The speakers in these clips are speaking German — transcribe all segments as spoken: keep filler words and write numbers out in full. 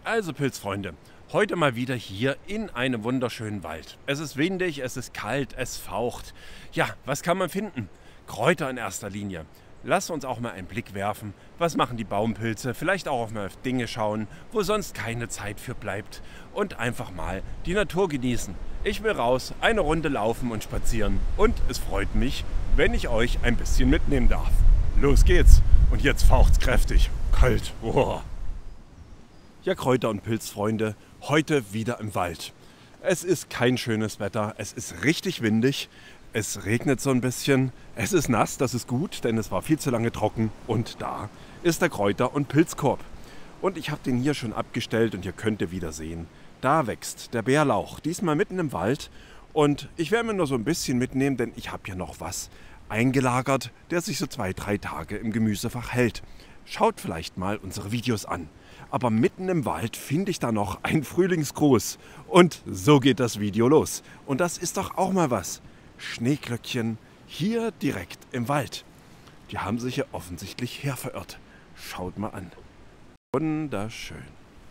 Also Pilzfreunde, heute mal wieder hier in einem wunderschönen Wald. Es ist windig, es ist kalt, es faucht. Ja, was kann man finden? Kräuter in erster Linie. Lasst uns auch mal einen Blick werfen. Was machen die Baumpilze? Vielleicht auch mal auf Dinge schauen, wo sonst keine Zeit für bleibt. Und einfach mal die Natur genießen. Ich will raus, eine Runde laufen und spazieren. Und es freut mich, wenn ich euch ein bisschen mitnehmen darf. Los geht's. Und jetzt faucht's kräftig. Kalt. Boah. Ja, Kräuter- und Pilzfreunde, heute wieder im Wald. Es ist kein schönes Wetter, es ist richtig windig, es regnet so ein bisschen, es ist nass, das ist gut, denn es war viel zu lange trocken. Und da ist der Kräuter- und Pilzkorb. Und ich habe den hier schon abgestellt und ihr könnt ihr wieder sehen, da wächst der Bärlauch, diesmal mitten im Wald. Und ich werde mir nur so ein bisschen mitnehmen, denn ich habe hier noch was eingelagert, der sich so zwei, drei Tage im Gemüsefach hält. Schaut vielleicht mal unsere Videos an. Aber mitten im Wald finde ich da noch einen Frühlingsgruß. Und so geht das Video los. Und das ist doch auch mal was. Schneeglöckchen hier direkt im Wald. Die haben sich hier offensichtlich herverirrt. Schaut mal an. Wunderschön.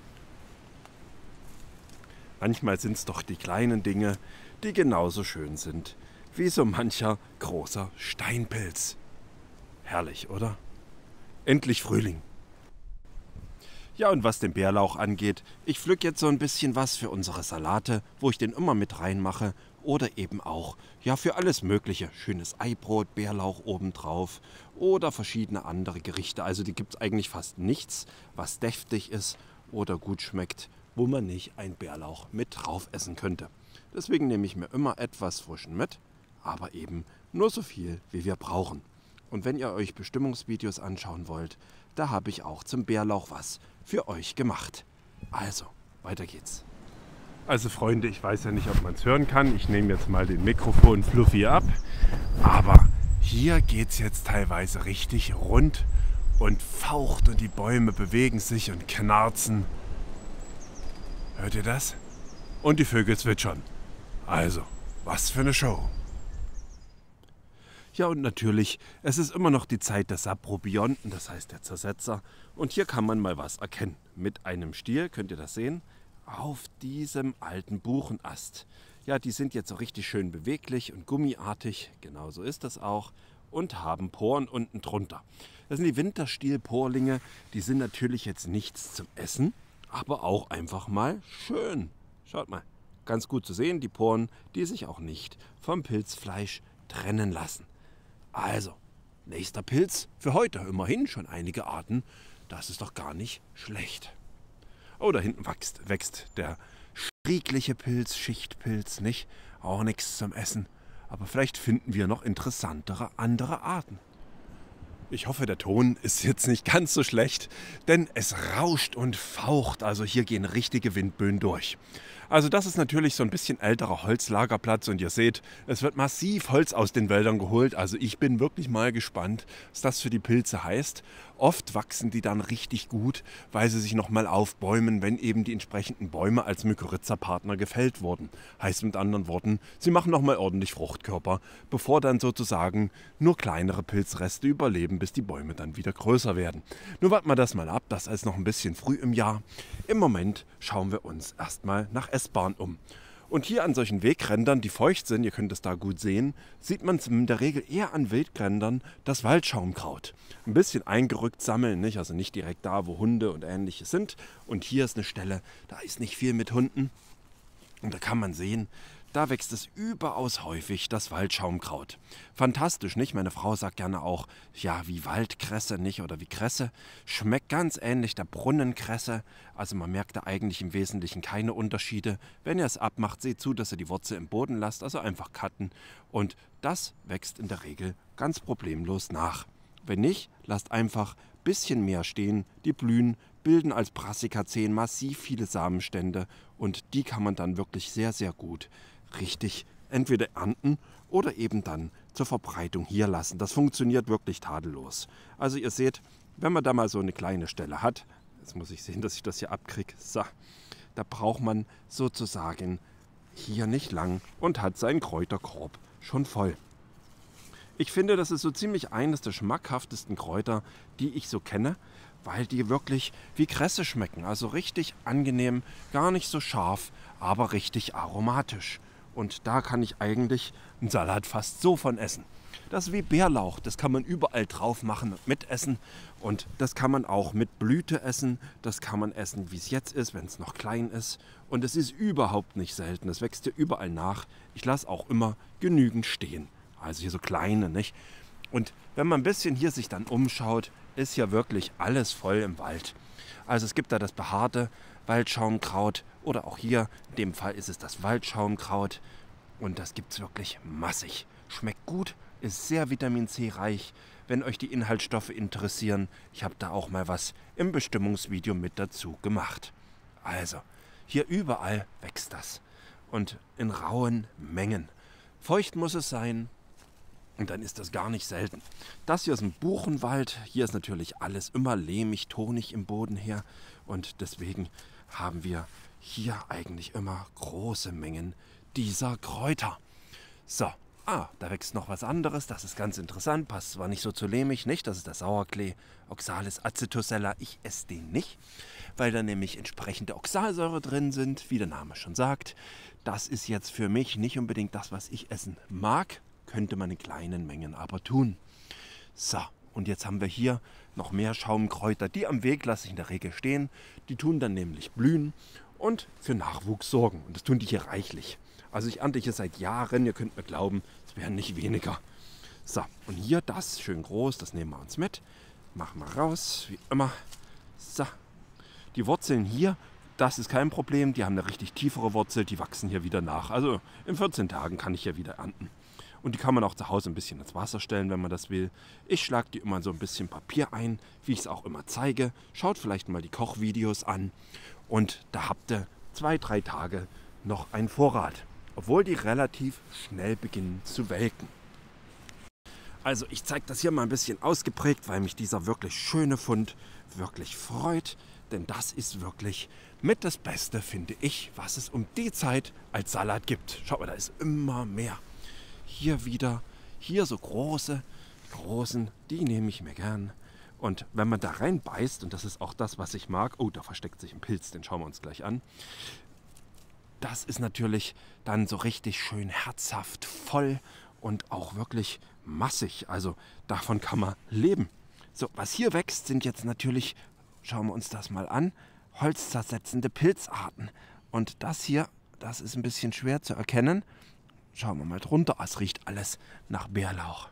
Manchmal sind es doch die kleinen Dinge, die genauso schön sind wie so mancher großer Steinpilz. Herrlich, oder? Endlich Frühling. Ja, und was den Bärlauch angeht, ich pflück jetzt so ein bisschen was für unsere Salate, wo ich den immer mit reinmache. Oder eben auch, ja, für alles Mögliche. Schönes Eibrot, Bärlauch obendrauf oder verschiedene andere Gerichte. Also die gibt es eigentlich fast nichts, was deftig ist oder gut schmeckt, wo man nicht einen Bärlauch mit drauf essen könnte. Deswegen nehme ich mir immer etwas Frischen mit, aber eben nur so viel, wie wir brauchen. Und wenn ihr euch Bestimmungsvideos anschauen wollt, da habe ich auch zum Bärlauch was für euch gemacht. Also, weiter geht's. Also Freunde, ich weiß ja nicht, ob man es hören kann. Ich nehme jetzt mal den Mikrofon Fluffy ab. Aber hier geht es jetzt teilweise richtig rund und faucht und die Bäume bewegen sich und knarzen. Hört ihr das? Und die Vögel zwitschern. Also, was für eine Show. Ja, und natürlich, es ist immer noch die Zeit der Saprobionten, das heißt der Zersetzer. Und hier kann man mal was erkennen. Mit einem Stiel, könnt ihr das sehen, auf diesem alten Buchenast. Ja, die sind jetzt so richtig schön beweglich und gummiartig, genau so ist das auch, und haben Poren unten drunter. Das sind die Winterstielporlinge, die sind natürlich jetzt nichts zum Essen, aber auch einfach mal schön. Schaut mal, ganz gut zu sehen, die Poren, die sich auch nicht vom Pilzfleisch trennen lassen. Also, nächster Pilz für heute. Immerhin schon einige Arten. Das ist doch gar nicht schlecht. Oh, da hinten wächst, wächst der striegliche Pilz, Schichtpilz, nicht? Auch nichts zum Essen. Aber vielleicht finden wir noch interessantere andere Arten. Ich hoffe, der Ton ist jetzt nicht ganz so schlecht, denn es rauscht und faucht. Also hier gehen richtige Windböen durch. Also das ist natürlich so ein bisschen älterer Holzlagerplatz und ihr seht, es wird massiv Holz aus den Wäldern geholt. Also ich bin wirklich mal gespannt, was das für die Pilze heißt. Oft wachsen die dann richtig gut, weil sie sich nochmal aufbäumen, wenn eben die entsprechenden Bäume als Mykorrhiza-Partner gefällt wurden. Heißt mit anderen Worten, sie machen nochmal ordentlich Fruchtkörper, bevor dann sozusagen nur kleinere Pilzreste überleben, bis die Bäume dann wieder größer werden. Nur warten wir das mal ab, das ist noch ein bisschen früh im Jahr. Im Moment schauen wir uns erstmal nach S-Bahn um. Und hier an solchen Wegrändern, die feucht sind, ihr könnt es da gut sehen, sieht man in der Regel eher an Wegrändern das Waldschaumkraut. Ein bisschen eingerückt sammeln, nicht? Also nicht direkt da, wo Hunde und Ähnliches sind. Und hier ist eine Stelle, da ist nicht viel mit Hunden. Und da kann man sehen, da wächst es überaus häufig, das Waldschaumkraut. Fantastisch, nicht? Meine Frau sagt gerne auch, ja, wie Waldkresse, nicht? Oder wie Kresse. Schmeckt ganz ähnlich der Brunnenkresse. Also man merkt da eigentlich im Wesentlichen keine Unterschiede. Wenn ihr es abmacht, seht zu, dass ihr die Wurzel im Boden lasst, also einfach cutten. Und das wächst in der Regel ganz problemlos nach. Wenn nicht, lasst einfach ein bisschen mehr stehen, die blühen, bilden als Brassicaceen massiv viele Samenstände und die kann man dann wirklich sehr, sehr gut richtig entweder ernten oder eben dann zur Verbreitung hier lassen. Das funktioniert wirklich tadellos. Also ihr seht, wenn man da mal so eine kleine Stelle hat, jetzt muss ich sehen, dass ich das hier abkriege, so, da braucht man sozusagen hier nicht lang und hat seinen Kräuterkorb schon voll. Ich finde, das ist so ziemlich eines der schmackhaftesten Kräuter, die ich so kenne, weil die wirklich wie Kresse schmecken. Also richtig angenehm, gar nicht so scharf, aber richtig aromatisch. Und da kann ich eigentlich einen Salat fast so von essen. Das ist wie Bärlauch, das kann man überall drauf machen und mitessen. Und das kann man auch mit Blüte essen, das kann man essen, wie es jetzt ist, wenn es noch klein ist. Und es ist überhaupt nicht selten, es wächst hier überall nach. Ich lasse auch immer genügend stehen, also hier so kleine, nicht? Und wenn man ein bisschen hier sich dann umschaut, ist ja wirklich alles voll im Wald. Also es gibt da das behaarte Waldschaumkraut oder auch hier, in dem Fall ist es das Waldschaumkraut. Und das gibt es wirklich massig. Schmeckt gut, ist sehr Vitamin C reich. Wenn euch die Inhaltsstoffe interessieren, ich habe da auch mal was im Bestimmungsvideo mit dazu gemacht. Also, hier überall wächst das. Und in rauen Mengen. Feucht muss es sein. Und dann ist das gar nicht selten. Das hier ist ein Buchenwald. Hier ist natürlich alles immer lehmig, tonig im Boden her. Und deswegen haben wir hier eigentlich immer große Mengen dieser Kräuter. So, ah, da wächst noch was anderes. Das ist ganz interessant. Passt zwar nicht so zu lehmig, nicht? Das ist der Sauerklee, Oxalis acetosella. Ich esse den nicht, weil da nämlich entsprechende Oxalsäure drin sind, wie der Name schon sagt. Das ist jetzt für mich nicht unbedingt das, was ich essen mag. Könnte man in kleinen Mengen aber tun. So, und jetzt haben wir hier noch mehr Schaumkräuter. Die am Weg lasse ich in der Regel stehen. Die tun dann nämlich blühen und für Nachwuchs sorgen. Und das tun die hier reichlich. Also ich ernte hier seit Jahren, ihr könnt mir glauben, es werden nicht weniger. So, und hier das, schön groß, das nehmen wir uns mit. Machen wir raus, wie immer. So, die Wurzeln hier, das ist kein Problem. Die haben eine richtig tiefere Wurzel, die wachsen hier wieder nach. Also in vierzehn Tagen kann ich hier wieder ernten. Und die kann man auch zu Hause ein bisschen ins Wasser stellen, wenn man das will. Ich schlage die immer in so ein bisschen Papier ein, wie ich es auch immer zeige. Schaut vielleicht mal die Kochvideos an. Und da habt ihr zwei, drei Tage noch einen Vorrat. Obwohl die relativ schnell beginnen zu welken. Also ich zeige das hier mal ein bisschen ausgeprägt, weil mich dieser wirklich schöne Fund wirklich freut. Denn das ist wirklich mit das Beste, finde ich, was es um die Zeit als Salat gibt. Schaut mal, da ist immer mehr. Hier wieder, hier so große, großen, die nehme ich mir gern. Und wenn man da reinbeißt, und das ist auch das, was ich mag, oh, da versteckt sich ein Pilz, den schauen wir uns gleich an. Das ist natürlich dann so richtig schön herzhaft, voll und auch wirklich massig. Also davon kann man leben. So, was hier wächst, sind jetzt natürlich, schauen wir uns das mal an, holzzersetzende Pilzarten. Und das hier, das ist ein bisschen schwer zu erkennen. Schauen wir mal drunter. Es riecht alles nach Bärlauch.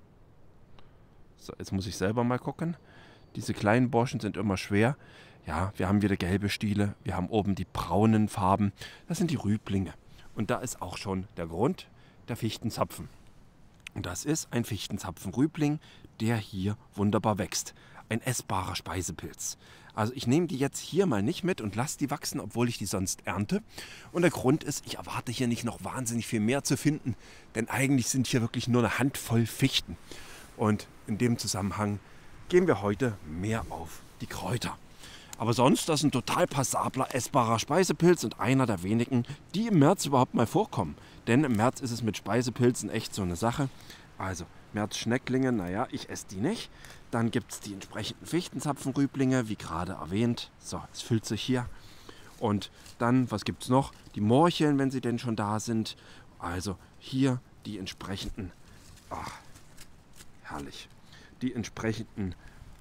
So, jetzt muss ich selber mal gucken. Diese kleinen Borschen sind immer schwer. Ja, wir haben wieder gelbe Stiele. Wir haben oben die braunen Farben. Das sind die Rüblinge. Und da ist auch schon der Grund, der Fichtenzapfen. Und das ist ein Fichtenzapfenrübling, der hier wunderbar wächst. Ein essbarer Speisepilz. Also ich nehme die jetzt hier mal nicht mit und lasse die wachsen, obwohl ich die sonst ernte. Und der Grund ist, ich erwarte hier nicht noch wahnsinnig viel mehr zu finden, denn eigentlich sind hier wirklich nur eine Handvoll Fichten. Und in dem Zusammenhang gehen wir heute mehr auf die Kräuter. Aber sonst, das ist ein total passabler, essbarer Speisepilz und einer der wenigen, die im März überhaupt mal vorkommen. Denn im März ist es mit Speisepilzen echt so eine Sache. Also Märzschnecklinge, naja, ich esse die nicht. Dann gibt es die entsprechenden Fichtenzapfenrüblinge, wie gerade erwähnt. So, es füllt sich hier. Und dann, was gibt es noch? Die Morcheln, wenn sie denn schon da sind. Also hier die entsprechenden, ach, herrlich, die entsprechenden,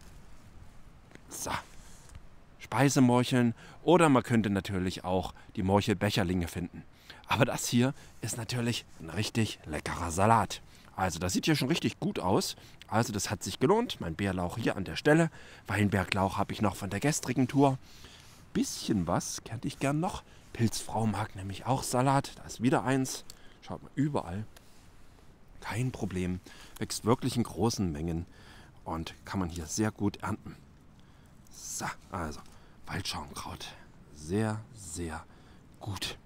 so, Speisemorcheln. Oder man könnte natürlich auch die Morchelbecherlinge finden. Aber das hier ist natürlich ein richtig leckerer Salat. Also das sieht hier schon richtig gut aus. Also das hat sich gelohnt. Mein Bärlauch hier an der Stelle. Weinberglauch habe ich noch von der gestrigen Tour. Bisschen was hätte ich gern noch. Pilzfrau mag nämlich auch Salat. Da ist wieder eins. Schaut mal, überall. Kein Problem. Wächst wirklich in großen Mengen. Und kann man hier sehr gut ernten. So, also Waldschaumkraut. Sehr, sehr gut.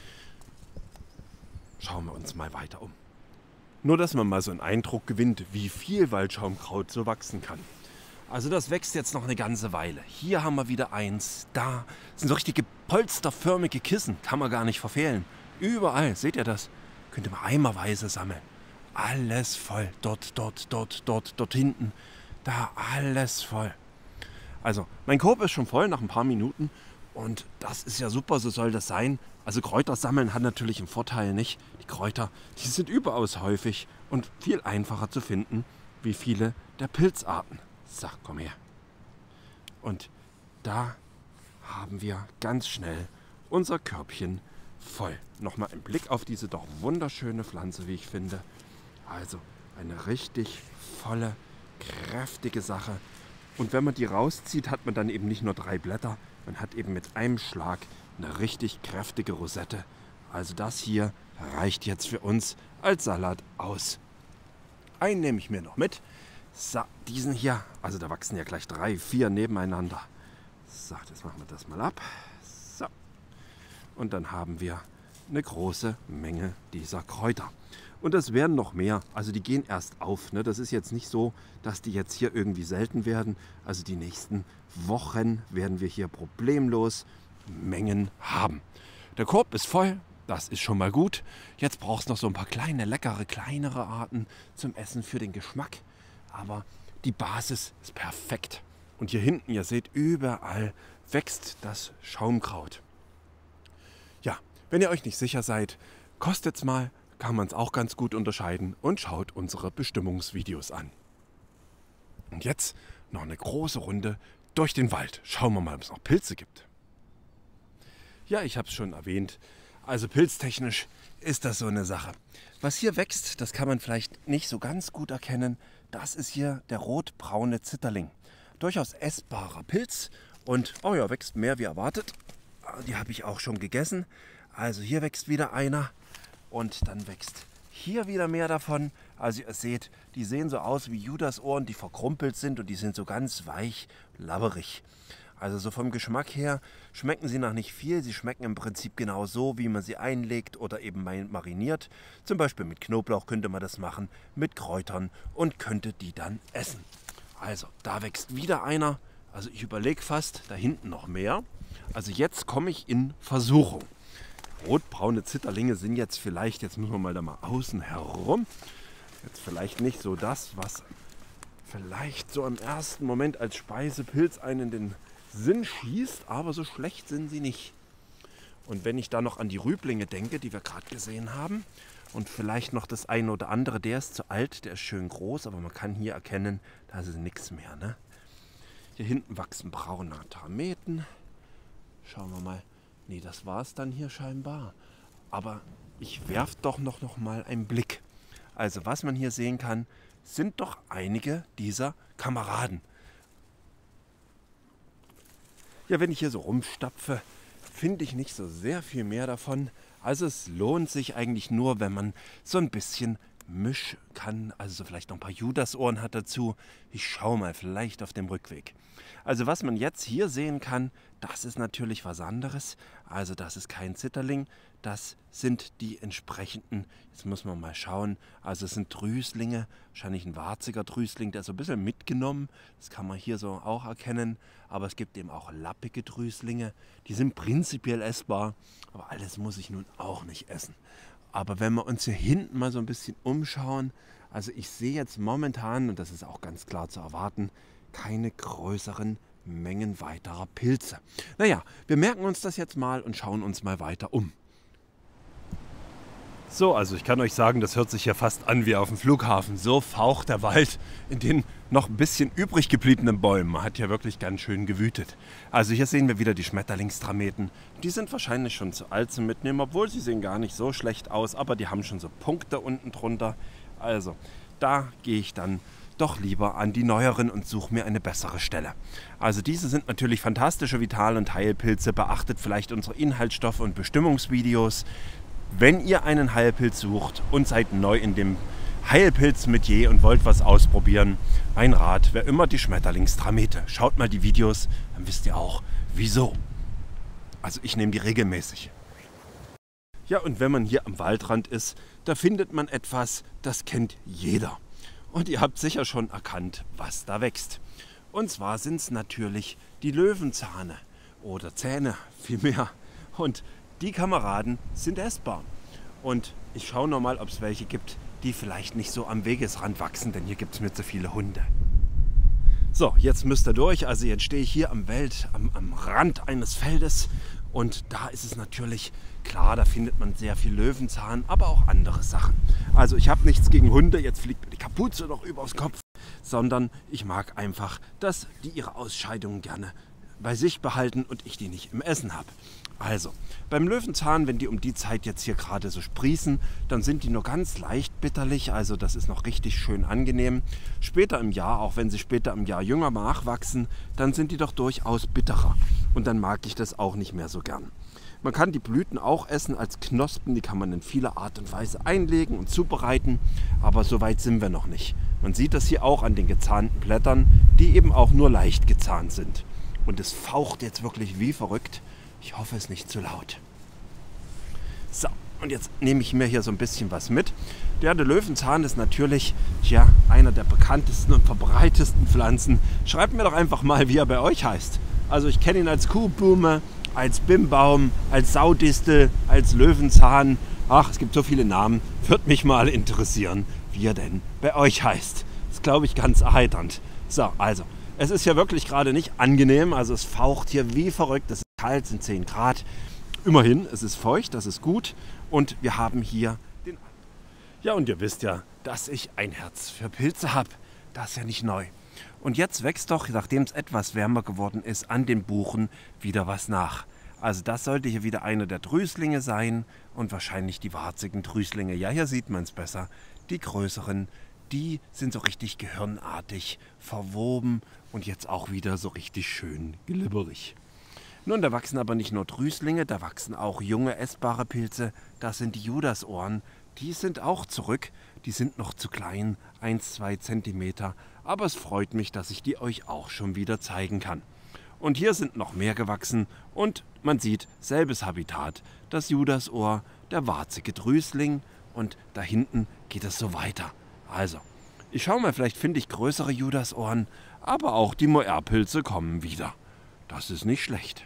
Schauen wir uns mal weiter um. Nur, dass man mal so einen Eindruck gewinnt, wie viel Waldschaumkraut so wachsen kann. Also das wächst jetzt noch eine ganze Weile. Hier haben wir wieder eins, da sind so richtige polsterförmige Kissen, kann man gar nicht verfehlen. Überall, seht ihr das? Könnt ihr mal eimerweise sammeln. alles voll. Dort, dort, dort, dort, dort hinten. Da alles voll. Also mein Korb ist schon voll nach ein paar Minuten und das ist ja super, so soll das sein. Also Kräuter sammeln hat natürlich einen Vorteil, nicht? Die Kräuter, die sind überaus häufig und viel einfacher zu finden wie viele der Pilzarten. So, komm her. Und da haben wir ganz schnell unser Körbchen voll. Nochmal ein Blick auf diese doch wunderschöne Pflanze, wie ich finde. Also eine richtig volle, kräftige Sache. Und wenn man die rauszieht, hat man dann eben nicht nur drei Blätter, man hat eben mit einem Schlag eine richtig kräftige Rosette. Also das hier reicht jetzt für uns als Salat aus. Einen nehme ich mir noch mit. So, diesen hier, also da wachsen ja gleich drei, vier nebeneinander. So, jetzt machen wir das mal ab. So. Und dann haben wir eine große Menge dieser Kräuter. Und das werden noch mehr, also die gehen erst auf. Ne? Das ist jetzt nicht so, dass die jetzt hier irgendwie selten werden. Also die nächsten Wochen werden wir hier problemlos Mengen haben. Der Korb ist voll, das ist schon mal gut. Jetzt braucht es noch so ein paar kleine, leckere, kleinere Arten zum Essen für den Geschmack. Aber die Basis ist perfekt. Und hier hinten, ihr seht, überall wächst das Schaumkraut. Ja, wenn ihr euch nicht sicher seid, kostet's mal, kann man es auch ganz gut unterscheiden und schaut unsere Bestimmungsvideos an. Und jetzt noch eine große Runde durch den Wald. Schauen wir mal, ob es noch Pilze gibt. Ja, ich habe es schon erwähnt. Also pilztechnisch ist das so eine Sache. Was hier wächst, das kann man vielleicht nicht so ganz gut erkennen. Das ist hier der rotbraune Zitterling. Durchaus essbarer Pilz und, oh ja, wächst mehr wie erwartet. Die habe ich auch schon gegessen. Also hier wächst wieder einer. Und dann wächst hier wieder mehr davon. Also ihr seht, die sehen so aus wie Judasohren, die verkrumpelt sind und die sind so ganz weich, labberig. Also so vom Geschmack her schmecken sie nach nicht viel. Sie schmecken im Prinzip genau so, wie man sie einlegt oder eben mariniert. Zum Beispiel mit Knoblauch könnte man das machen, mit Kräutern und könnte die dann essen. Also da wächst wieder einer. Also ich überlege fast, da hinten noch mehr. Also jetzt komme ich in Versuchung. Rotbraune Zitterlinge sind jetzt vielleicht, jetzt müssen wir mal da mal außen herum, jetzt vielleicht nicht so das, was vielleicht so im ersten Moment als Speisepilz einen in den Sinn schießt, aber so schlecht sind sie nicht. Und wenn ich da noch an die Rüblinge denke, die wir gerade gesehen haben, und vielleicht noch das eine oder andere, der ist zu alt, der ist schön groß, aber man kann hier erkennen, da ist nichts mehr. Ne? Hier hinten wachsen braune Tarameten. Schauen wir mal. Nee, das war es dann hier scheinbar. Aber ich werfe doch noch, noch mal einen Blick. Also was man hier sehen kann, sind doch einige dieser Kameraden. Ja, wenn ich hier so rumstapfe, finde ich nicht so sehr viel mehr davon. Also es lohnt sich eigentlich nur, wenn man so ein bisschen mischen kann. Also so vielleicht noch ein paar Judasohren hat dazu. Ich schaue mal, vielleicht auf dem Rückweg. Also was man jetzt hier sehen kann, das ist natürlich was anderes. Also das ist kein Zitterling, das sind die entsprechenden, jetzt muss man mal schauen, also es sind Drüslinge, wahrscheinlich ein warziger Drüsling, der ist so ein bisschen mitgenommen, das kann man hier so auch erkennen, aber es gibt eben auch lappige Drüslinge, die sind prinzipiell essbar, aber alles muss ich nun auch nicht essen. Aber wenn wir uns hier hinten mal so ein bisschen umschauen, also ich sehe jetzt momentan, und das ist auch ganz klar zu erwarten, keine größeren Mengen weiterer Pilze. Naja, wir merken uns das jetzt mal und schauen uns mal weiter um. So, also ich kann euch sagen, das hört sich ja fast an wie auf dem Flughafen. So faucht der Wald in den noch ein bisschen übrig gebliebenen Bäumen. Man hat ja wirklich ganz schön gewütet. Also hier sehen wir wieder die Schmetterlingstrameten. Die sind wahrscheinlich schon zu alt zum Mitnehmen, obwohl sie sehen gar nicht so schlecht aus. Aber die haben schon so Punkte unten drunter. Also da gehe ich dann doch lieber an die neueren und suche mir eine bessere Stelle. Also diese sind natürlich fantastische Vital- und Heilpilze. Beachtet vielleicht unsere Inhaltsstoffe und Bestimmungsvideos. Wenn ihr einen Heilpilz sucht und seid neu in dem Heilpilz-Metier und wollt was ausprobieren, mein Rat wäre immer die Schmetterlingstramete. Schaut mal die Videos, dann wisst ihr auch, wieso. Also ich nehme die regelmäßig. Ja, und wenn man hier am Waldrand ist, da findet man etwas, das kennt jeder. Und ihr habt sicher schon erkannt, was da wächst. Und zwar sind es natürlich die Löwenzahne oder Zähne vielmehr. Und die Kameraden sind essbar. Und ich schaue noch mal, ob es welche gibt, die vielleicht nicht so am Wegesrand wachsen, denn hier gibt es mir zu viele Hunde. So, jetzt müsst ihr durch. Also jetzt stehe ich hier am Wald, am, am Rand eines Feldes und da ist es natürlich klar, da findet man sehr viel Löwenzahn, aber auch andere Sachen. Also ich habe nichts gegen Hunde, jetzt fliegt mir die Kapuze noch übers Kopf, sondern ich mag einfach, dass die ihre Ausscheidungen gerne bei sich behalten und ich die nicht im Essen habe. Also, beim Löwenzahn, wenn die um die Zeit jetzt hier gerade so sprießen, dann sind die nur ganz leicht bitterlich, also das ist noch richtig schön angenehm. Später im Jahr, auch wenn sie später im Jahr jünger nachwachsen, dann sind die doch durchaus bitterer und dann mag ich das auch nicht mehr so gern. Man kann die Blüten auch essen als Knospen, die kann man in vieler Art und Weise einlegen und zubereiten, aber so weit sind wir noch nicht. Man sieht das hier auch an den gezahnten Blättern, die eben auch nur leicht gezahnt sind. Und es faucht jetzt wirklich wie verrückt. Ich hoffe, es ist nicht zu laut. So, und jetzt nehme ich mir hier so ein bisschen was mit. Der, der Löwenzahn ist natürlich ja, einer der bekanntesten und verbreitesten Pflanzen. Schreibt mir doch einfach mal, wie er bei euch heißt. Also ich kenne ihn als Kuhblume, als Bimbaum, als Saudistel, als Löwenzahn. Ach, es gibt so viele Namen. Würde mich mal interessieren, wie er denn bei euch heißt. Das ist, glaube ich, ganz erheiternd. So, also, es ist ja wirklich gerade nicht angenehm. Also es faucht hier wie verrückt. Es ist kalt, es sind zehn Grad. Immerhin, es ist feucht, das ist gut. Und wir haben hier den... Ja, und ihr wisst ja, dass ich ein Herz für Pilze habe. Das ist ja nicht neu. Und jetzt wächst doch, nachdem es etwas wärmer geworden ist, an den Buchen wieder was nach. Also das sollte hier wieder einer der Drüslinge sein und wahrscheinlich die warzigen Drüslinge. Ja, hier sieht man es besser. Die größeren, die sind so richtig gehirnartig verwoben und jetzt auch wieder so richtig schön glibberig. Nun, da wachsen aber nicht nur Drüslinge, da wachsen auch junge essbare Pilze. Das sind die Judasohren. Die sind auch zurück. Die sind noch zu klein, ein bis zwei Zentimeter. Aber es freut mich, dass ich die euch auch schon wieder zeigen kann. Und hier sind noch mehr gewachsen und man sieht, selbes Habitat. Das Judasohr, der warzige Drüsling und da hinten geht es so weiter. Also, ich schaue mal, vielleicht finde ich größere Judasohren, aber auch die Moerpilze kommen wieder. Das ist nicht schlecht.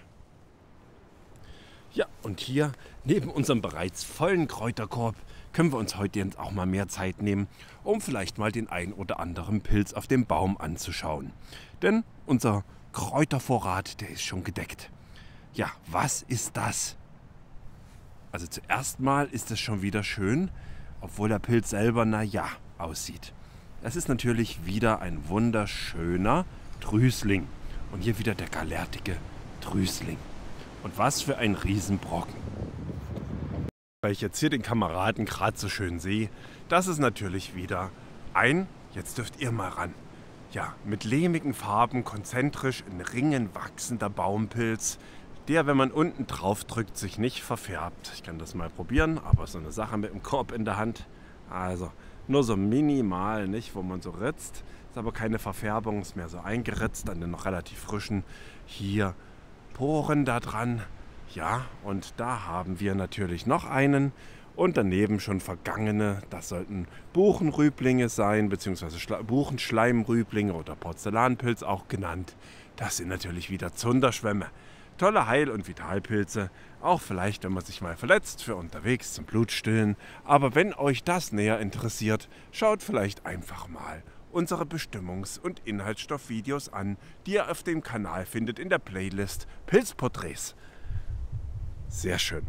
Ja, und hier neben unserem bereits vollen Kräuterkorb können wir uns heute auch mal mehr Zeit nehmen, um vielleicht mal den ein oder anderen Pilz auf dem Baum anzuschauen. Denn unser Kräutervorrat, der ist schon gedeckt. Ja, was ist das? Also zuerst mal ist es schon wieder schön, obwohl der Pilz selber, naja, aussieht. Das ist natürlich wieder ein wunderschöner Drüsling. Und hier wieder der galertige Drüsling. Und was für ein Riesenbrocken. Weil ich jetzt hier den Kameraden gerade so schön sehe, das ist natürlich wieder ein, jetzt dürft ihr mal ran, ja, mit lehmigen Farben, konzentrisch in Ringen wachsender Baumpilz, der, wenn man unten drauf drückt, sich nicht verfärbt. Ich kann das mal probieren, aber so eine Sache mit dem Korb in der Hand, also nur so minimal, nicht, wo man so ritzt, ist aber keine Verfärbung, ist mehr so eingeritzt an den noch relativ frischen hier Poren da dran. Ja, und da haben wir natürlich noch einen und daneben schon vergangene, das sollten Buchenrüblinge sein, beziehungsweise Schla- Buchenschleimrüblinge oder Porzellanpilz auch genannt. Das sind natürlich wieder Zunderschwämme. Tolle Heil- und Vitalpilze, auch vielleicht, wenn man sich mal verletzt, für unterwegs zum Blutstillen. Aber wenn euch das näher interessiert, schaut vielleicht einfach mal unsere Bestimmungs- und Inhaltsstoffvideos an, die ihr auf dem Kanal findet in der Playlist Pilzporträts. Sehr schön.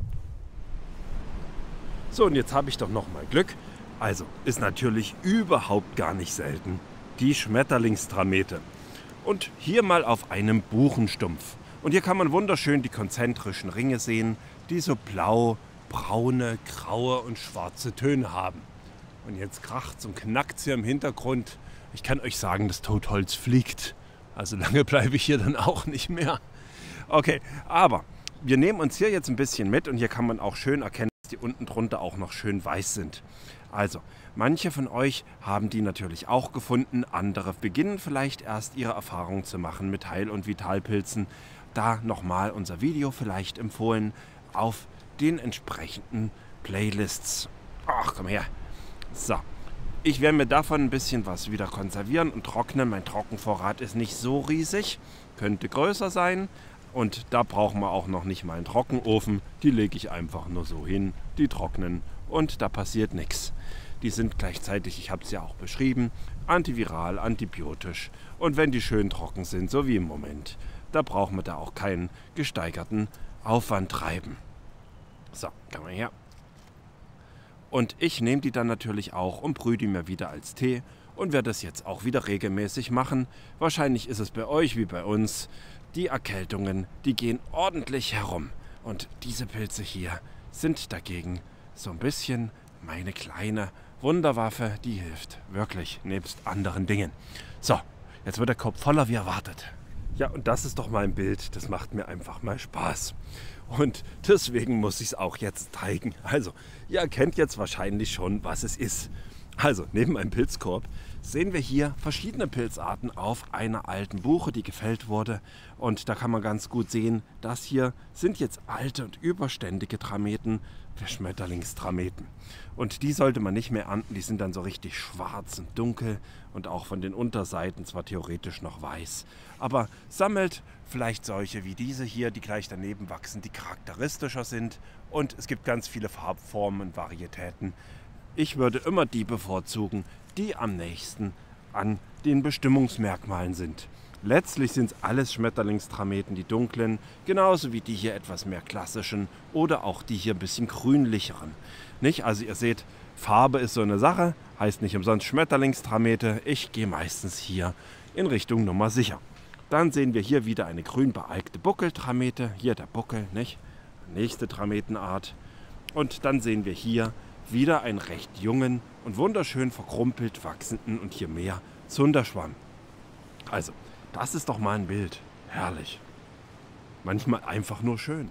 So, und jetzt habe ich doch noch mal Glück. Also, ist natürlich überhaupt gar nicht selten die Schmetterlingstramete. Und hier mal auf einem Buchenstumpf. Und hier kann man wunderschön die konzentrischen Ringe sehen, die so blau, braune, graue und schwarze Töne haben. Und jetzt kracht's und knackt's hier im Hintergrund. Ich kann euch sagen, das Totholz fliegt. Also lange bleibe ich hier dann auch nicht mehr. Okay, aber wir nehmen uns hier jetzt ein bisschen mit und hier kann man auch schön erkennen, dass die unten drunter auch noch schön weiß sind. Also, manche von euch haben die natürlich auch gefunden, andere beginnen vielleicht erst ihre Erfahrungen zu machen mit Heil- und Vitalpilzen. Da nochmal unser Video vielleicht empfohlen auf den entsprechenden Playlists. Ach, komm her. So, ich werde mir davon ein bisschen was wieder konservieren und trocknen. Mein Trockenvorrat ist nicht so riesig, könnte größer sein. Und da brauchen wir auch noch nicht mal einen Trockenofen. Die lege ich einfach nur so hin, die trocknen und da passiert nichts. Die sind gleichzeitig, ich habe es ja auch beschrieben, antiviral, antibiotisch. Und wenn die schön trocken sind, so wie im Moment, da braucht man da auch keinen gesteigerten Aufwand treiben. So, komm mal her. Und ich nehme die dann natürlich auch und brühe die mir wieder als Tee und werde das jetzt auch wieder regelmäßig machen. Wahrscheinlich ist es bei euch wie bei uns. Die Erkältungen, die gehen ordentlich herum. Und diese Pilze hier sind dagegen so ein bisschen meine kleine Wunderwaffe, die hilft wirklich, nebst anderen Dingen. So, jetzt wird der Kopf voller wie erwartet. Ja, und das ist doch mal ein Bild, das macht mir einfach mal Spaß. Und deswegen muss ich es auch jetzt zeigen. Also, ihr erkennt jetzt wahrscheinlich schon, was es ist. Also, neben einem Pilzkorb sehen wir hier verschiedene Pilzarten auf einer alten Buche, die gefällt wurde. Und da kann man ganz gut sehen, das hier sind jetzt alte und überständige Trameten, Schmetterlingstrameten. Und die sollte man nicht mehr ernten, die sind dann so richtig schwarz und dunkel und auch von den Unterseiten zwar theoretisch noch weiß. Aber sammelt vielleicht solche wie diese hier, die gleich daneben wachsen, die charakteristischer sind. Und es gibt ganz viele Farbformen und Varietäten. Ich würde immer die bevorzugen, die am nächsten an den Bestimmungsmerkmalen sind. Letztlich sind es alles Schmetterlingstrameten, die dunklen, genauso wie die hier etwas mehr klassischen oder auch die hier ein bisschen grünlicheren. Nicht? Also ihr seht, Farbe ist so eine Sache, heißt nicht umsonst Schmetterlingstramete. Ich gehe meistens hier in Richtung Nummer sicher. Dann sehen wir hier wieder eine grün bealgte Buckeltramete, hier der Buckel, nicht? Nächste Trametenart. Und dann sehen wir hier wieder einen recht jungen und wunderschön verkrumpelt wachsenden und hier mehr Zunderschwamm. Also, das ist doch mal ein Bild. Herrlich. Manchmal einfach nur schön.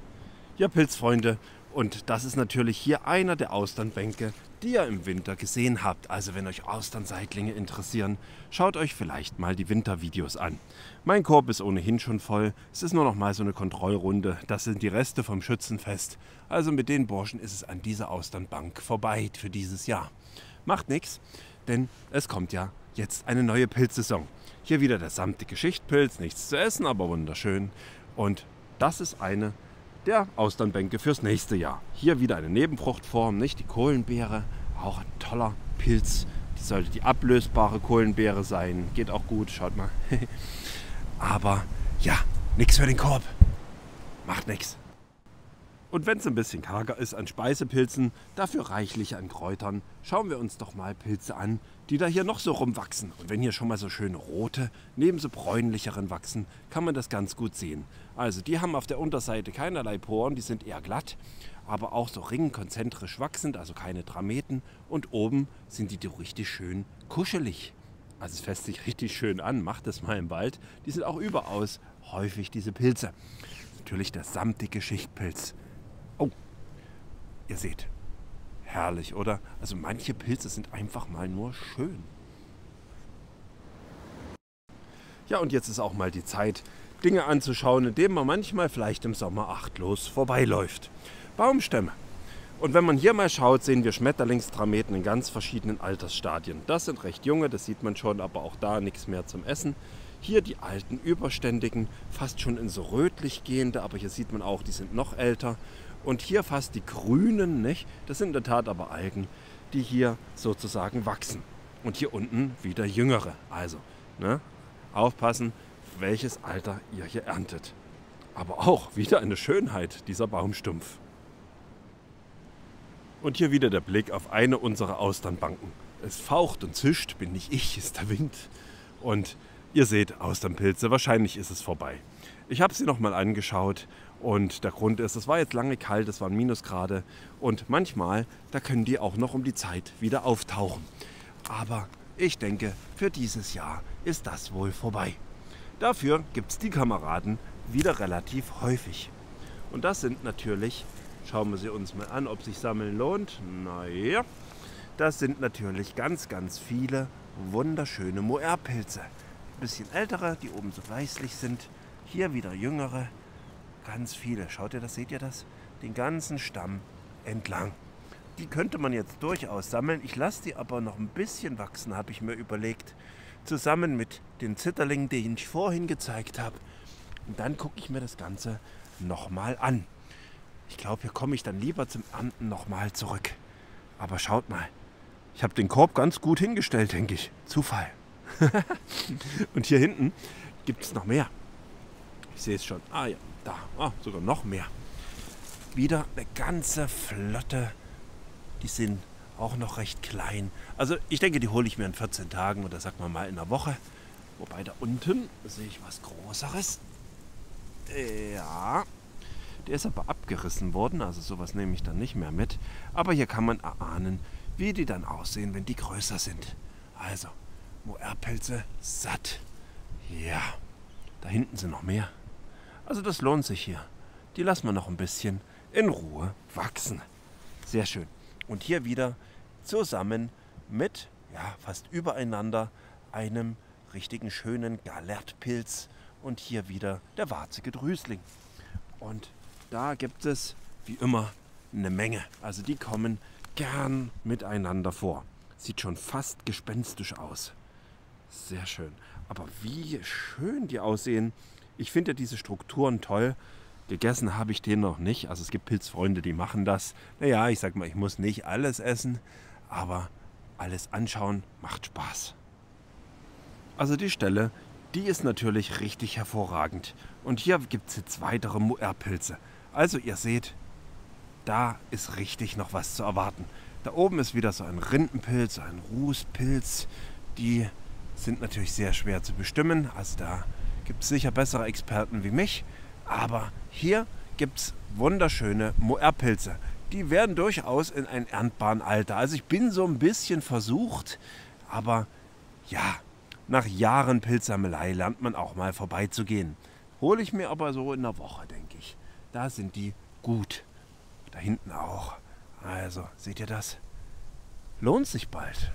Ja, Pilzfreunde, und das ist natürlich hier einer der Austernbänke, die ihr im Winter gesehen habt. Also wenn euch Austernseitlinge interessieren, schaut euch vielleicht mal die Wintervideos an. Mein Korb ist ohnehin schon voll. Es ist nur noch mal so eine Kontrollrunde. Das sind die Reste vom Schützenfest. Also mit den Burschen ist es an dieser Austernbank vorbei für dieses Jahr. Macht nichts, denn es kommt ja jetzt eine neue Pilzsaison. Hier wieder der samtige Schichtpilz, nichts zu essen, aber wunderschön. Und das ist eine der Austernbänke fürs nächste Jahr. Hier wieder eine Nebenfruchtform, nicht die Kohlenbeere, auch ein toller Pilz. Die sollte die ablösbare Kohlenbeere sein, geht auch gut, schaut mal. Aber ja, nichts für den Korb, macht nichts. Und wenn es ein bisschen karger ist an Speisepilzen, dafür reichlich an Kräutern, schauen wir uns doch mal Pilze an, die da hier noch so rumwachsen. Und wenn hier schon mal so schöne rote, neben so bräunlicheren wachsen, kann man das ganz gut sehen. Also die haben auf der Unterseite keinerlei Poren, die sind eher glatt, aber auch so ringkonzentrisch wachsend, also keine Trameten. Und oben sind die so richtig schön kuschelig. Also es fässt sich richtig schön an, macht das mal im Wald. Die sind auch überaus häufig, diese Pilze. Natürlich der samtige Schichtpilz. Oh, ihr seht, herrlich, oder? Also manche Pilze sind einfach mal nur schön. Ja, und jetzt ist auch mal die Zeit, Dinge anzuschauen, indem man manchmal vielleicht im Sommer achtlos vorbeiläuft. Baumstämme. Und wenn man hier mal schaut, sehen wir Schmetterlingstrameten in ganz verschiedenen Altersstadien. Das sind recht junge, das sieht man schon, aber auch da nichts mehr zum Essen. Hier die alten, überständigen, fast schon in so rötlich gehende, aber hier sieht man auch, die sind noch älter. Und hier fast die grünen, nicht? Das sind in der Tat aber Algen, die hier sozusagen wachsen. Und hier unten wieder jüngere. Also, ne? Aufpassen, welches Alter ihr hier erntet. Aber auch wieder eine Schönheit, dieser Baumstumpf. Und hier wieder der Blick auf eine unserer Austernbanken. Es faucht und zischt, bin nicht ich, ist der Wind. Und ihr seht Austernpilze, wahrscheinlich ist es vorbei. Ich habe sie nochmal angeschaut und der Grund ist, es war jetzt lange kalt, es waren Minusgrade und manchmal, da können die auch noch um die Zeit wieder auftauchen. Aber ich denke, für dieses Jahr ist das wohl vorbei. Dafür gibt es die Kameraden wieder relativ häufig. Und das sind natürlich, schauen wir sie uns mal an, ob sich Sammeln lohnt. Naja, das sind natürlich ganz, ganz viele wunderschöne Moerpilze. Ein bisschen ältere, die oben so weißlich sind. Hier wieder jüngere, ganz viele. Schaut ihr das, seht ihr das? Den ganzen Stamm entlang. Die könnte man jetzt durchaus sammeln. Ich lasse die aber noch ein bisschen wachsen, habe ich mir überlegt. Zusammen mit den Zitterlingen, den ich vorhin gezeigt habe. Und dann gucke ich mir das Ganze nochmal an. Ich glaube, hier komme ich dann lieber zum Ernten nochmal zurück. Aber schaut mal, Ich habe den Korb ganz gut hingestellt, denke ich. Zufall. Und hier hinten gibt es noch mehr. Ich sehe es schon. Ah ja, da. Ah, sogar noch mehr. Wieder eine ganze Flotte. Die sind auch noch recht klein. Also ich denke, die hole ich mir in vierzehn Tagen oder sagen wir mal in einer Woche. Wobei da unten sehe ich was Größeres. Ja, der ist aber abgerissen worden. Also sowas nehme ich dann nicht mehr mit. Aber hier kann man erahnen, wie die dann aussehen, wenn die größer sind. Also, Moerpilze satt. Ja, da hinten sind noch mehr. Also das lohnt sich hier. Die lassen wir noch ein bisschen in Ruhe wachsen. Sehr schön. Und hier wieder zusammen mit, ja, fast übereinander, einem richtigen schönen Galertpilz und hier wieder der warzige Drüsling. Und da gibt es, wie immer, eine Menge. Also die kommen gern miteinander vor. Sieht schon fast gespenstisch aus. Sehr schön. Aber wie schön die aussehen. Ich finde diese Strukturen toll. Gegessen habe ich den noch nicht. Also es gibt Pilzfreunde, die machen das. Naja, ich sag mal, ich muss nicht alles essen, aber alles anschauen macht Spaß. Also die Stelle, die ist natürlich richtig hervorragend. Und hier gibt es jetzt weitere Moerpilze. Also ihr seht, da ist richtig noch was zu erwarten. Da oben ist wieder so ein Rindenpilz, ein Rußpilz. Die sind natürlich sehr schwer zu bestimmen. Also da gibt es sicher bessere Experten wie mich. Aber hier gibt es wunderschöne Moerpilze. Die werden durchaus in ein erntbaren Alter. Also ich bin so ein bisschen versucht, aber ja, nach Jahren Pilzsammelei lernt man auch mal vorbeizugehen. Hole ich mir aber so in einer Woche, denke ich. Da sind die gut. Da hinten auch. Also, seht ihr das? Lohnt sich bald.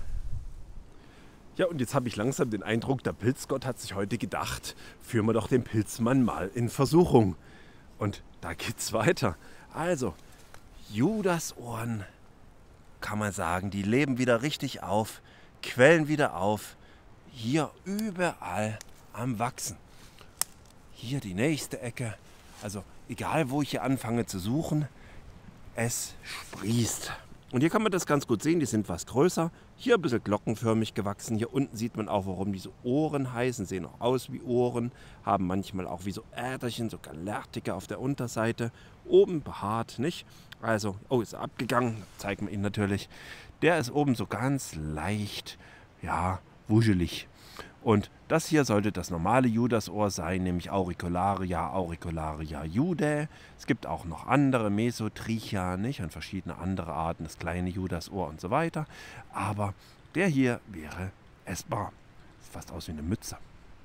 Ja, und jetzt habe ich langsam den Eindruck, der Pilzgott hat sich heute gedacht, führen wir doch den Pilzmann mal in Versuchung. Und da geht's weiter. Also, Judasohren, kann man sagen, die leben wieder richtig auf, quellen wieder auf. Hier überall am Wachsen. Hier die nächste Ecke. Also, egal wo ich hier anfange zu suchen, es sprießt. Und hier kann man das ganz gut sehen, die sind was größer. Hier ein bisschen glockenförmig gewachsen. Hier unten sieht man auch, warum diese Ohren heißen. Sehen auch aus wie Ohren, haben manchmal auch wie so Äderchen, so Galertike auf der Unterseite. Oben behaart, nicht? Also, oh, ist abgegangen, zeigen wir ihn natürlich. Der ist oben so ganz leicht, ja, wuschelig. Und das hier sollte das normale Judasohr sein, nämlich Auricularia, Auricularia judae. Es gibt auch noch andere, Mesotricha, nicht? Und verschiedene andere Arten, das kleine Judasohr und so weiter. Aber der hier wäre essbar. Sieht fast aus wie eine Mütze.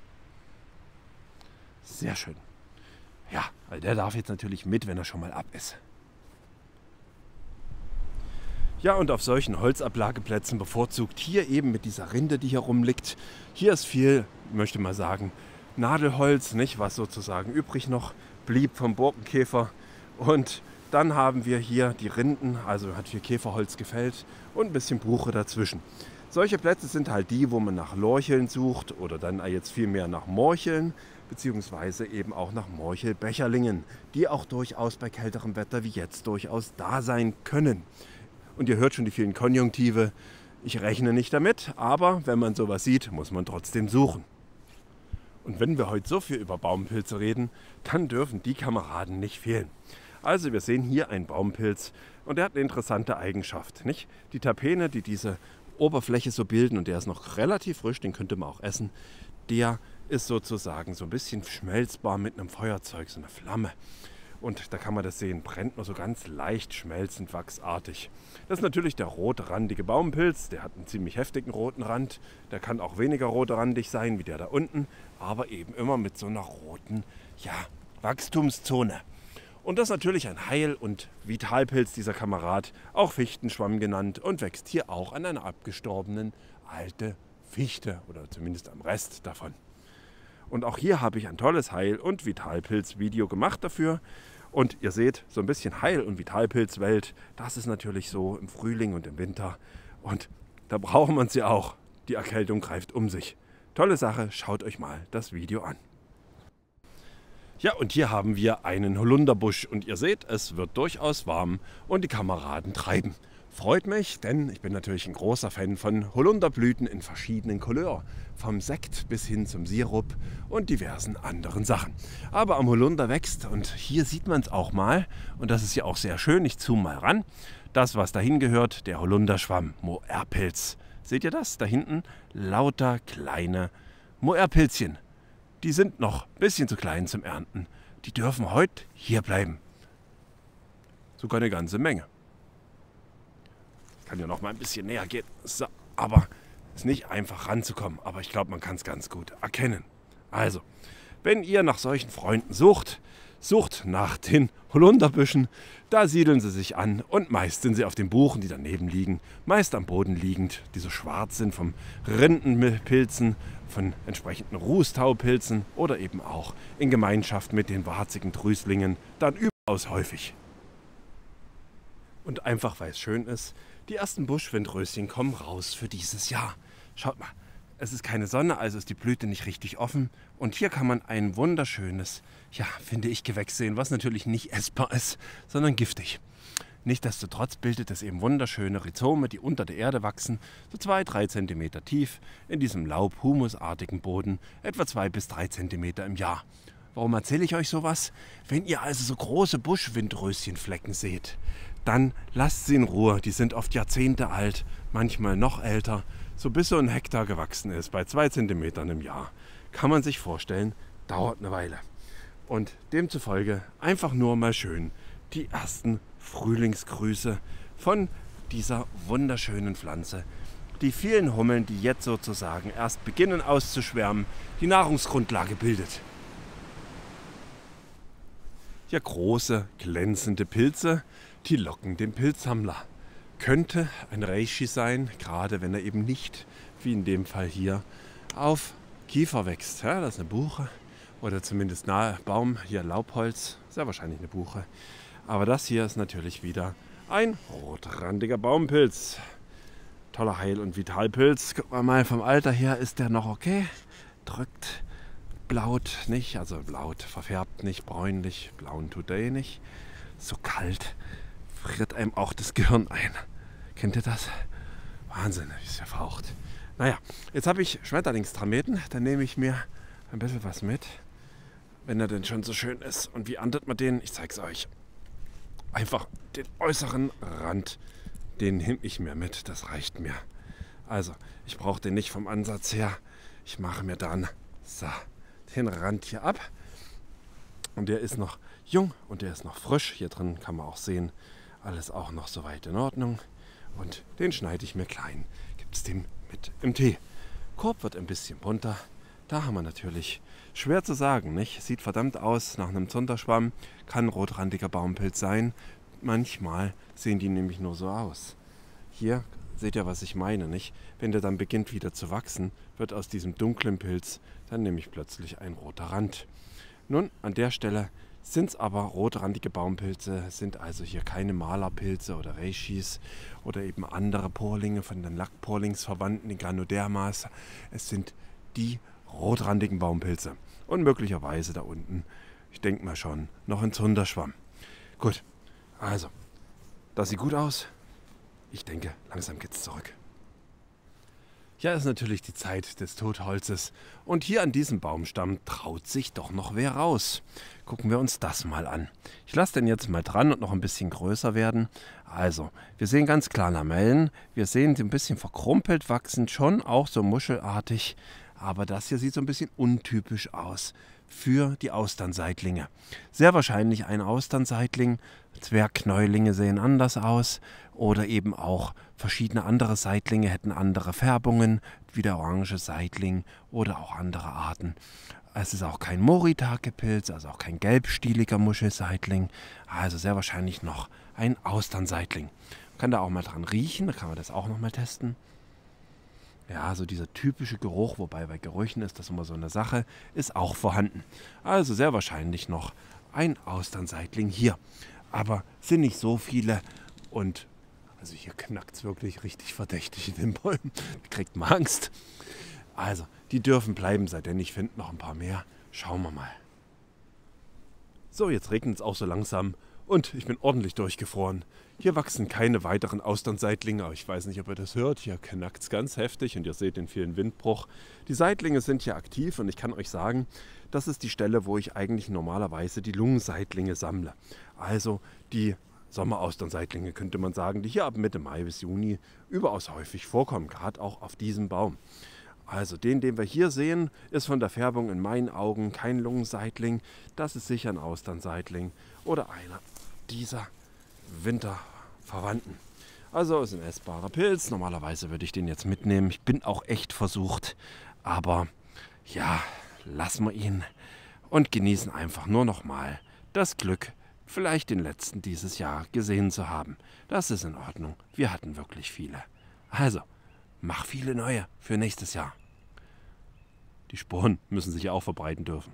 Sehr schön. Ja, weil der darf jetzt natürlich mit, wenn er schon mal ab ist. Ja, und auf solchen Holzablageplätzen bevorzugt hier eben mit dieser Rinde, die hier rumliegt. Hier ist viel, möchte mal sagen, Nadelholz, nicht, was sozusagen übrig noch blieb vom Borkenkäfer. Und dann haben wir hier die Rinden, also hat hier Käferholz gefällt und ein bisschen Buche dazwischen. Solche Plätze sind halt die, wo man nach Lorcheln sucht oder dann jetzt vielmehr nach Morcheln, beziehungsweise eben auch nach Morchelbecherlingen, die auch durchaus bei kälterem Wetter wie jetzt durchaus da sein können. Und ihr hört schon die vielen Konjunktive. Ich rechne nicht damit, aber wenn man sowas sieht, muss man trotzdem suchen. Und wenn wir heute so viel über Baumpilze reden, dann dürfen die Kameraden nicht fehlen. Also wir sehen hier einen Baumpilz und der hat eine interessante Eigenschaft, nicht? Die Terpene, die diese Oberfläche so bilden, und der ist noch relativ frisch, den könnte man auch essen, der ist sozusagen so ein bisschen schmelzbar mit einem Feuerzeug, so eine Flamme. Und da kann man das sehen, brennt nur so ganz leicht schmelzend, wachsartig. Das ist natürlich der rotrandige Baumpilz, der hat einen ziemlich heftigen roten Rand. Der kann auch weniger rotrandig sein wie der da unten, aber eben immer mit so einer roten, ja, Wachstumszone. Und das ist natürlich ein Heil- und Vitalpilz, dieser Kamerad, auch Fichtenschwamm genannt, und wächst hier auch an einer abgestorbenen alten Fichte oder zumindest am Rest davon. Und auch hier habe ich ein tolles Heil- und Vitalpilz-Video gemacht dafür. Und ihr seht, so ein bisschen Heil- und Vitalpilzwelt, das ist natürlich so im Frühling und im Winter. Und da brauchen wir sie auch. Die Erkältung greift um sich. Tolle Sache, schaut euch mal das Video an. Ja, und hier haben wir einen Holunderbusch. Und ihr seht, es wird durchaus warm und die Kameraden treiben. Freut mich, denn ich bin natürlich ein großer Fan von Holunderblüten in verschiedenen Couleurs. Vom Sekt bis hin zum Sirup und diversen anderen Sachen. Aber am Holunder wächst, und hier sieht man es auch mal, und das ist ja auch sehr schön, ich zoome mal ran, das, was dahin gehört, der Holunderschwamm, Moerpilz. Seht ihr das? Da hinten lauter kleine Moerpilzchen. Die sind noch ein bisschen zu klein zum Ernten. Die dürfen heute hier bleiben. Sogar eine ganze Menge. Ich kann ja noch mal ein bisschen näher gehen. So, aber es ist nicht einfach ranzukommen. Aber ich glaube, man kann es ganz gut erkennen. Also, wenn ihr nach solchen Freunden sucht, sucht nach den Holunderbüschen. Da siedeln sie sich an und meist sind sie auf den Buchen, die daneben liegen, meist am Boden liegend, die so schwarz sind vom Rindenpilzen, von entsprechenden Rußtaupilzen oder eben auch in Gemeinschaft mit den warzigen Drüslingen dann überaus häufig. Und einfach weil es schön ist, die ersten Buschwindröschen kommen raus für dieses Jahr. Schaut mal, es ist keine Sonne, also ist die Blüte nicht richtig offen. Und hier kann man ein wunderschönes, ja, finde ich, Gewächs sehen, was natürlich nicht essbar ist, sondern giftig. Nichtsdestotrotz bildet es eben wunderschöne Rhizome, die unter der Erde wachsen, so zwei, drei Zentimeter tief, in diesem laub-humusartigen Boden, etwa zwei bis drei Zentimeter im Jahr. Warum erzähle ich euch sowas? Wenn ihr also so große Buschwindröschenflecken seht, dann lasst sie in Ruhe. Die sind oft Jahrzehnte alt, manchmal noch älter, so bis so ein Hektar gewachsen ist, bei zwei Zentimetern im Jahr. Kann man sich vorstellen, dauert eine Weile. Und demzufolge einfach nur mal schön die ersten Frühlingsgrüße von dieser wunderschönen Pflanze, die vielen Hummeln, die jetzt sozusagen erst beginnen auszuschwärmen, die Nahrungsgrundlage bildet. Ja, große, glänzende Pilze, die locken den Pilzsammler. Könnte ein Reishi sein, gerade wenn er eben nicht, wie in dem Fall hier, auf Kiefer wächst. Ja, das ist eine Buche oder zumindest nahe Baum, hier Laubholz, sehr wahrscheinlich eine Buche. Aber das hier ist natürlich wieder ein rotrandiger Baumpilz. Toller Heil- und Vitalpilz. Guck mal, mal vom Alter her ist der noch okay. Drückt blaut nicht, also blaut verfärbt nicht, bräunlich, blauen tut er eh nicht. So kalt friert einem auch das Gehirn ein. Kennt ihr das? Wahnsinn, wie es verfaucht. Naja, jetzt habe ich Schmetterlingstrameten, dann nehme ich mir ein bisschen was mit, wenn er denn schon so schön ist. Und wie erntet man den? Ich zeige es euch. Einfach den äußeren Rand, den nehme ich mir mit, das reicht mir. Also, ich brauche den nicht vom Ansatz her. Ich mache mir dann so, den Rand hier ab. Und der ist noch jung und der ist noch frisch. Hier drin kann man auch sehen, alles auch noch soweit in Ordnung. Und den schneide ich mir klein. Gibt es den mit im Tee. Korb wird ein bisschen bunter. Da haben wir natürlich, schwer zu sagen, nicht? Sieht verdammt aus nach einem Zunderschwamm. Kann rotrandiger Baumpilz sein. Manchmal sehen die nämlich nur so aus. Hier seht ihr, was ich meine, nicht? Wenn der dann beginnt wieder zu wachsen, wird aus diesem dunklen Pilz dann nämlich plötzlich ein roter Rand. Nun, an der Stelle sind es aber rotrandige Baumpilze, sind also hier keine Malerpilze oder Reishis oder eben andere Porlinge von den Lackporlingsverwandten, die Ganodermas. Es sind die rotrandigen Baumpilze und möglicherweise da unten, ich denke mal schon, noch ein Zunderschwamm. Gut, also, das sieht gut aus. Ich denke, langsam geht's zurück. Ja, ist natürlich die Zeit des Totholzes und hier an diesem Baumstamm traut sich doch noch wer raus. Gucken wir uns das mal an. Ich lasse den jetzt mal dran und noch ein bisschen größer werden. Also, wir sehen ganz klar Lamellen, wir sehen sie ein bisschen verkrumpelt wachsen, schon auch so muschelartig, aber das hier sieht so ein bisschen untypisch aus für die Austernseitlinge. Sehr wahrscheinlich ein Austernseitling, Zwergknäulinge sehen anders aus oder eben auch verschiedene andere Seitlinge hätten andere Färbungen, wie der orange Seitling oder auch andere Arten. Es ist auch kein Moritake-Pilz, also auch kein gelbstieliger Muschelseitling, also sehr wahrscheinlich noch ein Austernseitling. Man kann da auch mal dran riechen, da kann man das auch noch mal testen. Ja, so dieser typische Geruch, wobei bei Gerüchen ist das immer so eine Sache, ist auch vorhanden. Also sehr wahrscheinlich noch ein Austernseitling hier. Aber sind nicht so viele und also hier knackt es wirklich richtig verdächtig in den Bäumen. Da kriegt man Angst. Also, die dürfen bleiben sein, denn ich finde noch ein paar mehr. Schauen wir mal. So, jetzt regnet es auch so langsam Und ich bin ordentlich durchgefroren. Hier wachsen keine weiteren Austernseitlinge. Ich weiß nicht, ob ihr das hört. Hier knackt es ganz heftig und ihr seht den vielen Windbruch. Die Seitlinge sind hier aktiv und ich kann euch sagen, das ist die Stelle, wo ich eigentlich normalerweise die Lungenseitlinge sammle. Also die Sommerausternseitlinge könnte man sagen, die hier ab Mitte Mai bis Juni überaus häufig vorkommen, gerade auch auf diesem Baum. Also den, den wir hier sehen, ist von der Färbung in meinen Augen kein Lungenseitling. Das ist sicher ein Austernseitling oder einer dieser Winterverwandten. Also ist ein essbarer Pilz. Normalerweise würde ich den jetzt mitnehmen. Ich bin auch echt versucht. Aber ja, lassen wir ihn und genießen einfach nur noch mal das Glück, vielleicht den letzten dieses Jahr gesehen zu haben. Das ist in Ordnung. Wir hatten wirklich viele. Also, mach viele neue für nächstes Jahr. Die Sporen müssen sich ja auch verbreiten dürfen.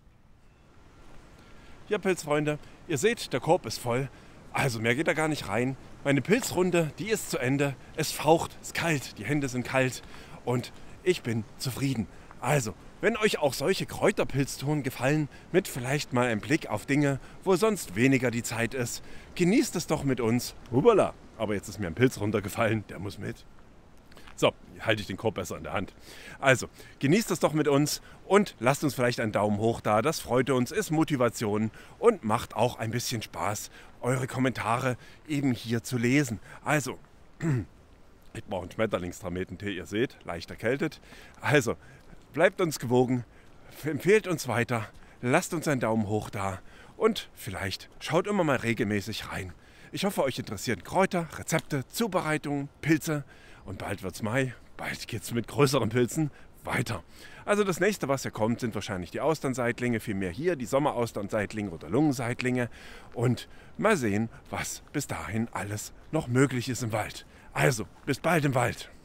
Ja, Pilzfreunde, ihr seht, der Korb ist voll. Also mehr geht da gar nicht rein. Meine Pilzrunde, die ist zu Ende. Es faucht, es ist kalt, die Hände sind kalt und ich bin zufrieden. Also, wenn euch auch solche Kräuterpilztouren gefallen, mit vielleicht mal einem Blick auf Dinge, wo sonst weniger die Zeit ist, genießt es doch mit uns. Hubala, aber jetzt ist mir ein Pilz runtergefallen, der muss mit. So, halte ich den Korb besser in der Hand. Also, genießt es doch mit uns und lasst uns vielleicht einen Daumen hoch da. Das freut uns, ist Motivation und macht auch ein bisschen Spaß, eure Kommentare eben hier zu lesen. Also, ich brauche einen Schmetterlingstrametentee, ihr seht, leicht erkältet. Also, bleibt uns gewogen, empfehlt uns weiter, lasst uns einen Daumen hoch da und vielleicht schaut immer mal regelmäßig rein. Ich hoffe, euch interessieren Kräuter, Rezepte, Zubereitungen, Pilze. Und bald wird's Mai, bald geht's mit größeren Pilzen weiter. Also das nächste, was hier kommt, sind wahrscheinlich die Austernseitlinge, vielmehr hier die Sommerausternseitlinge oder Lungenseitlinge. Und mal sehen, was bis dahin alles noch möglich ist im Wald. Also, bis bald im Wald.